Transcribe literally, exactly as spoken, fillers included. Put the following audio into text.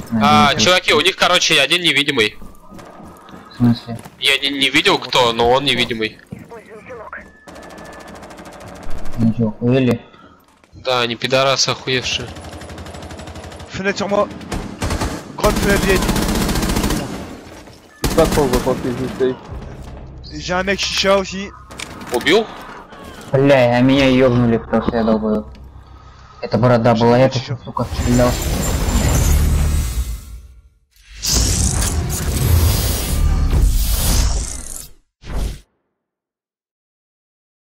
А, чуваки, у них, короче, один невидимый. В смысле? Я не, не видел кто, но он невидимый. Ничего, хуели? Да, они пидорасы охуевшие. Fenêtre sur moi. Grande fenêtre vieille. Pas trop, on va pas que J'ai un mec chicha aussi. Убил? Бля, а меня ёбнули, потому что я долбою. Это борода была, я тут, сука, стрелял.